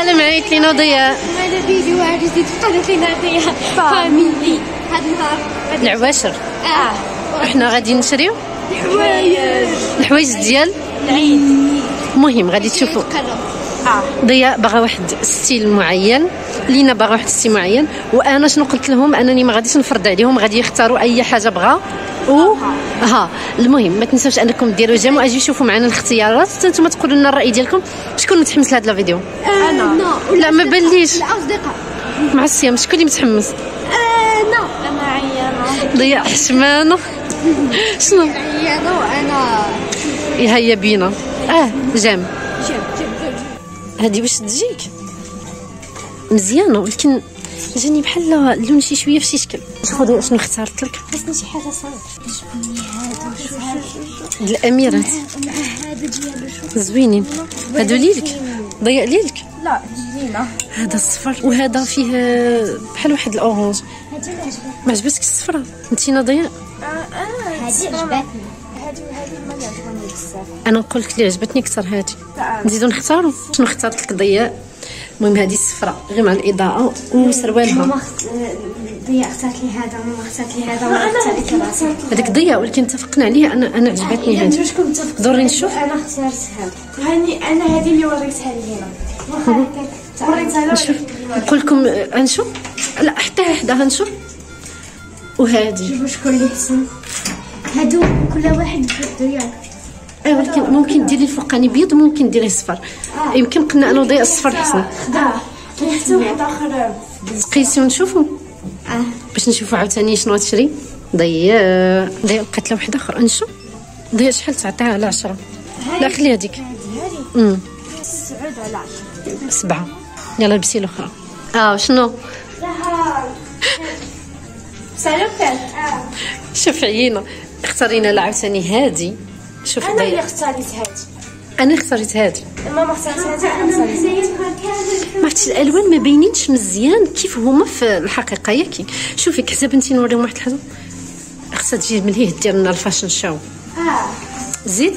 سلام عليك لينا ضياء. هذا فيديو واحد جديد في قناة لينا ضياء فاميلي. هذا النهار العواشر احنا غادي نشريو الحوايج ديال العيد. المهم غادي تشوفوا ضياء باغا واحد ستيل معين، لينا باغا واحد ستيل معين، وانا شنو قلت لهم انني ما غاديش نفرض عليهم، غادي يختاروا اي حاجه بغا المهم ما تنساوش انكم ديروا جيم واجي شوفوا معنا الاختيارات حتى نتوما تقولوا لنا الراي ديالكم. شكون متحمس لهذا الفيديو؟ انا لا ما بانليش. الاصدقاء مع الصيام شكون اللي متحمس؟ انا عيانه. ضياء حشمانه. شنو عيانه وانا هيا بينا. جام جيب هادي واش تجيك مزيانه، ولكن جاني بحال اللون شي شويه في شي شكل. شوفوا شنو اختارت لك. خاصني شي حاجه صافي. هاد الاميرات هذا ديالو زوينين. هادو ليلك ضياء ليلك. لا ديالنا هذا الصفر وهذا فيه بحال واحد الاورانج. هذه اللي عجبتني. ما عجبتك الصفرة انتينا ضياء؟ هذه عجبتني. هذه ما عجبتني بزاف. انا نقول لك اللي عجبتني اكثر هذه. نزيدو نختاروا شنو اختارت لك ضياء. المهم هذه الصفرة غير مع الاضاءه وسروالها. ضياء اختارت لي هذا وماما اختارت لي هذا وانا اختارت لي راسي. هذيك ضياء ولكن اتفقنا عليها. انا عجبتني هذه. واش كنت متفقين؟ دوري نشوف. انا اختارت هذا. هاني انا هذه اللي وريتها لي هنا. وريتها لها. نشوف نقول لكم نشوف. لا حتى حدا نشوف. وهذه شوفوا شكون اللي حسن. هادو كل واحد بوحدو ياك. ولكن ممكن ديري الفوقاني بيض وممكن ديري صفر. يمكن قلنا انا ضياء الصفر حسن. كاين حتى واحد اخر قيسي ونشوفوا باش نشوفوا عاوتاني شنو تشري. ضياء لقيت له واحد اخر. نشوف ضياء شحال تعطيها على 10. لا خلي هذيك 9 على 10. 7. يلا لبسي الاخرى. شنو سالوكات. شوف عيينا اختارينا لا عاوتاني هذه. شوف انا اللي ضياء اختاريت هذه. انا اختاريت هذه. ماما اختارت هذه انا اختاريت. ما عرفتش الالوان ما باينينش مزيان كيف هما في الحقيقه ياكي. شوفي كحساب انت نوريهم واحد الحاجه خاصها تجي مليه دير لنا الفاشن شو. زيد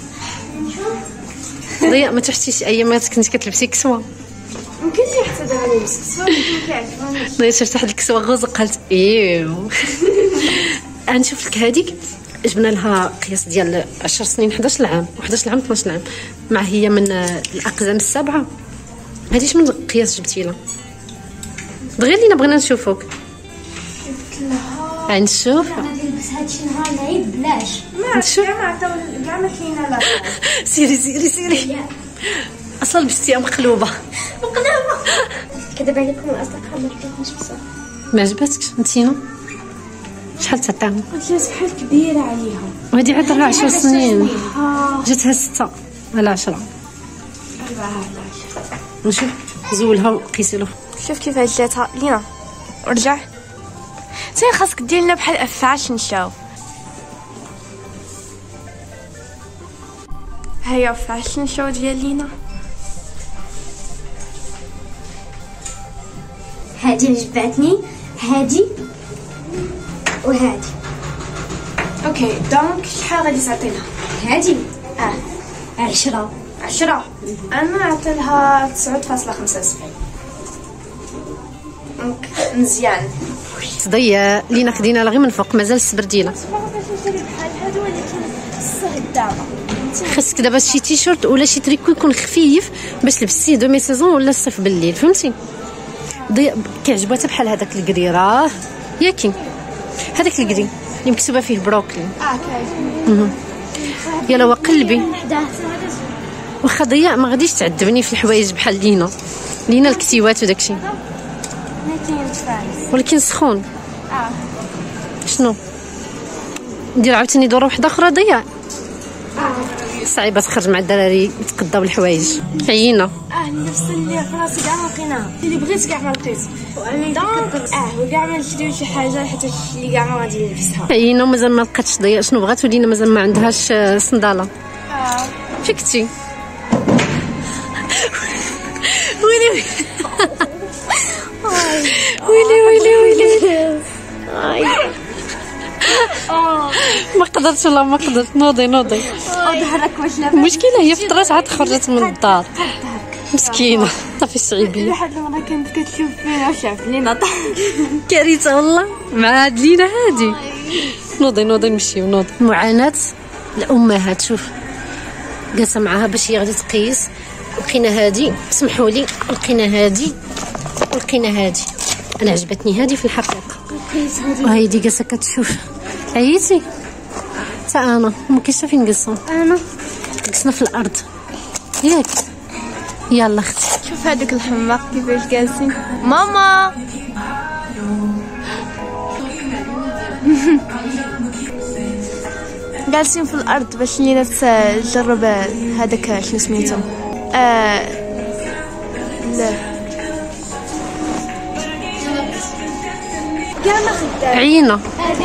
ضياء ما تحتيش ايامات كنت كتلبسي كسوه. ممكن لي حتى دابا نلبس كسوه ما كيعجبنيش. ضياء شفت واحد الكسوه غوزه قالت ايوا. نشوف لك هذيك جبنا لها قياس ديال 10 سنين 11 عام 11 عام 12 عام مع هي من الاقزام السبعه. هذه شمن قياس جبتي لها؟ دغيا لينا بغينا نشوفوك. نشوف نلبس هادشي نهار العيد بلاش. نشوف كاع ما عطاو كاع ما كاينه لا. سيري اصلا لبستيها مقلوبه. كذب عليكم الاصدقاء ما عجبتنيش بزاف. ما عجبتكش انتينا؟ شحال تعطيهم؟ قلت لها شحال كبيره عليهم. وهذه عاد 10 سنين جاتها 6 على 10. 4 على 10. نشوف زولها وقيسي له. شوف كيف جاتها لينا. ورجع زين خاصك دير لنا بحال فاشن شو. هيا فاشن شو ديال لينا. هادي اللي جبعتني هادي وهادي. اوكي دونك شحال غادي تعطينا؟ هادي 10. انا نعطيلها 9.75. مزيان. ضياء لينا خدينا غير من فوق مازال الصبر ديالها. بحال هادو ولكن الصهد دابا. خاصك دابا شي تيشيرت ولا شي تريكو يكون خفيف باش لبستيه دومي سيزون ولا الصيف بالليل فهمتي. ضياء كيعجبها حتى بحال هذاك الكريراه ياكي هذاك الكري اللي مكتوبه فيه بروكلي. كاين. يلا وقلبي واخا ضياء ما غاديش تعذبني في الحوايج بحال لينا الكتيوات وداكشي. ما كاين فارس ولكن سخون. شنو ندير عاوتاني دوره واحده اخرى ضياء. صعيبه تخرج مع الدراري يتقداو الحوايج عيينا. نفس اللي في راسي كاع ما لقيناها. اللي بغيت كاع ما لقيت. دونك وكاع ما نشريو شي حاجه حتى اللي كاع ما غادي نلبسها. عيينا ومازال ما لقاتش ضياء شنو بغات ولينا مازال ما عندهاش صنداله. فكتي ويلي ويلي ما قدرتش والله ما قدرت. نوضي ظهرك واش لاباس. المشكله هي فطرات عاد خرجت من الدار. مسكينه صافي صعيبيه. واحد المره كانت كتشوف فينا وشاف لينا طاح. كارثه والله مع هاد لينا هادي. نوضي نمشيو نوضي. معاناه الامهات. شوف جالسه معاها باش هي غادي تقيس. لقينا هادي، سمحوا لي، لقينا هادي ولقينا هادي. انا عجبتني هادي في الحقيقه. وهايدي جالسه كتشوف. عييتي؟ تا انا ما كاينش فين نجلسو. انا جلسنا في الارض ياك. يلا اختي شوف هذوك الحماق كيفاش جالسين. ماما جالسين في الارض باش لينا تجرب هذاك شنو سميتو. لا كاع عينا.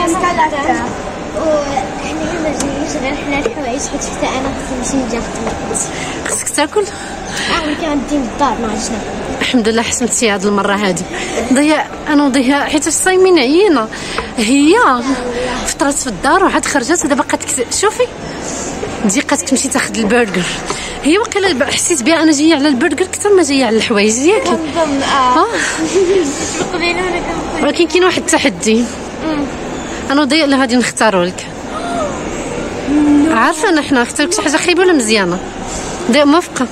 وحنا ما جينيش غير حنا الحوايج حيت حتى انا خصني نمشي نجي. خصك تاكل. كان غندي للدار ما عرفتش ناكل. الحمد لله حسنتي هاد المره هادي. ضياء انا وضياء حيت الصايمين عيينا. هي فطرات في الدار وعاد خرجت ودابا بقات شوفي ضيقات تمشي تاخذ البرجر. هي وقيلا حسيت بها انا جايه على البرجر اكثر ما جايه على الحوايج ياك. ولكن كاين واحد التحدي. انا وضياء اللي غادي نختاروا لك. عارفه انا حنا نختار لك شي حاجه خايبه ولا مزيانه. ضياء موافقه؟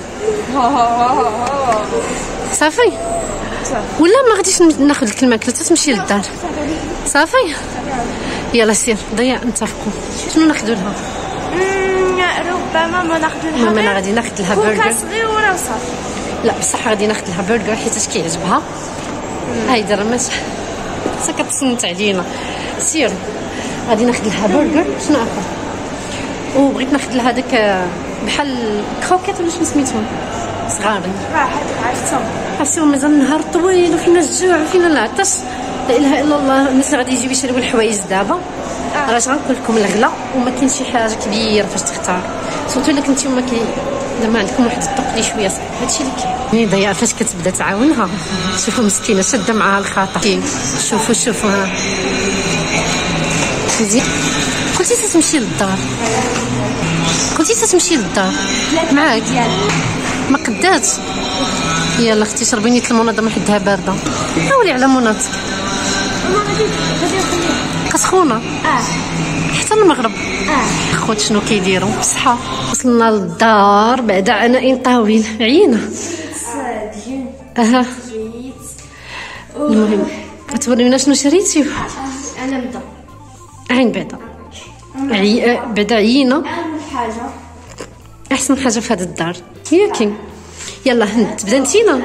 صافي ولا ما غاديش ناخذ لك الماكله تمشي للدار؟ صافي يلا سير. ضياء نتفقوا. شنو ناخذوا لها؟ ربما ما ناخذوا لها. انا غادي ناخذ لها برجر صغيره وصافي. لا بصح غادي ناخذ لها برجر حيت كيعجبها. هايدا راه ماشي كتصنت علينا. سير غادي ناخذ لها برجر. شنو اخر؟ وبغيت ناخذ لها داك بحال كروكيت ولا شنو سميتهم صغارين. هذوك عرفتهم. عرفتيهم مازال النهار طويل وفينا الجوع وفينا العطش. لا اله الا الله. الناس اللي غادي يجيو يشريو الحوايج دابا راه غنقول لكم الغلا وما كاينش شي حاجه كبيره فاش تختار. سورتو الا كنتو ما ما عندكم واحد الذوق اللي شويه صعيب. هادشي اللي كاين. ضياء فاش كتبدا تعاونها شوفوا مسكينه شاده معاها الخطا. شوفوا ها مزيان. قلتي تمشي للدار. معاك ما قدات. يلا اختي شربي نيت المنظمه حدها بارده. حاولي على مناطق كسخونه حتى المغرب. خوت شنو كيديروا بصحه. وصلنا للدار بعد عناء طويل. عينا. المهم تورينا شنو شريتي. انا نبدا عين بعدا بعدا عيينا. اول حاجه احسن حاجه في هذا الدار ياكي. يلا تبدا نتينا.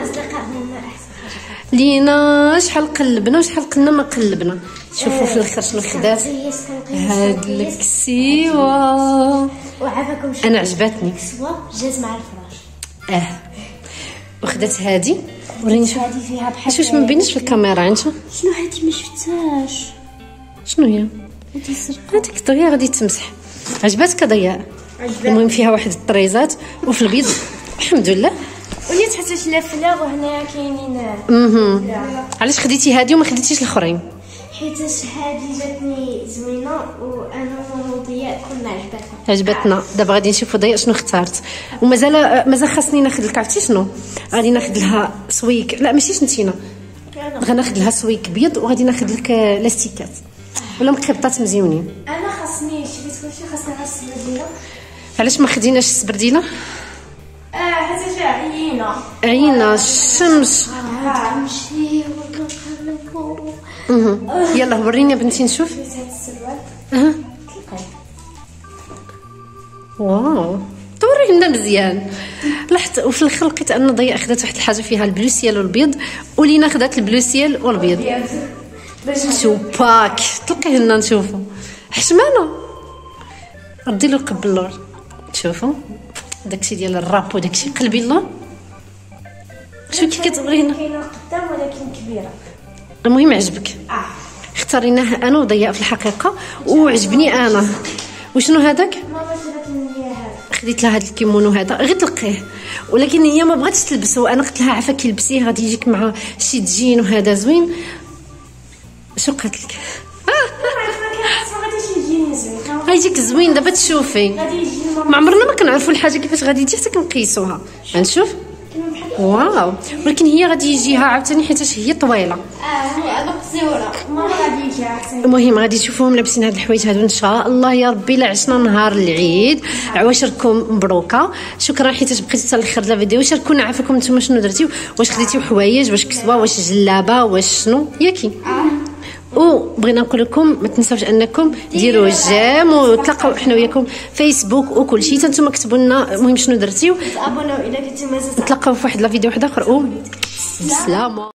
لينا شحال قلبنا وشحال قلنا ما قلبنا. شوفوا في الاخر شنو خدات. هاد الكسيوه وعافاكم. انا عجبتني. كسوه جات مع الفراش. وخدات هادي. وريني شوف هادي فيها بحال واش ما مبينش في الكاميرا. انت شنو هادي ما شفتهاش. شنو هي هذيك ضياء غادي تمسح. عجباتك ضياء؟ المهم فيها واحد الطريزات وفي البيض الحمد لله. وليت حتى شي لافله وهنايا كاينين. علاش خديتي هادي وما خديتيش الاخرين؟ حيتاش هادي جاتني زوينه وانا وضياء كنا عجبتنا. دابا غادي نشوفوا ضياء شنو اختارت. ومازال خاصني ناخذ لك. عرفتي شنو غادي ناخذ لها سويك. لا ماشي شنتينا. غناخذ لها سويك بيض وغادي ناخذ لك لاستيكات ولا مخبطات مزيونين. انا خاصني شريت كلشي. خاصني غير السبرديله. علاش ما خديناش السبرديله؟ حتى جا عينا الشمس. نمشي يلا وريني بنتي نشوف. واو توري لنا مزيان. لاحظت وفي الاخر لقيت ان ضياء خدات واحد الحاجه فيها البلوسيال والبيض ولينا خدات البلوسيال والبيض. شو باك تلقيه لنا نشوفوا. حشمانه ردي له قبل اللور. شوفوا داكشي ديال الراب وداكشي قلبي الله. شو كي كتبغينا. كاينه قدام ولكن كبيره. المهم عجبك. اختاريناه انا وضياء في الحقيقه وعجبني انا. وشنو هذاك؟ ماما جابت لي هذا. خديت لها هذا الكيمونو هذا غير تلقيه ولكن هي ما بغاتش تلبسه. انا قلت لها عافاك لبسيه غادي يجيك مع شي تجين وهذا زوين. شو قالت لك؟ غيجيك زوين دابا تشوفي. ما عمرنا ما كنعرفوا الحاجه كيفاش غادي تجي حتى كنقيسوها. غنشوف. واو، ولكن هي غادي يجيها عاوتاني حيتاش هي طويله. هذا قصيره ما غادي يجي عاوتاني. المهم غادي تشوفوهم لابسين هاد الحوايج هادو ان شاء الله يا ربي. لا عشنا نهار العيد، عواشركم مبروكه. شكرا حيت بقيتوا حتى الاخر الفيديو. شاركونا عافاكم نتوما شنو درتيو، واش خديتيو حوايج، واش كسوه، واش جلابه، واش شنو ياكي. وبغينا نقول لكم ما تنساوش انكم ديروا جيم وتلاقاو حنا وياكم فيسبوك وكل شيء. نتوما كتبوا لنا المهم شنو درتيو. ابوناو الا كنتو مازال. نتلاقاو في واحد الفيديو واحد اخر. بالسلامه.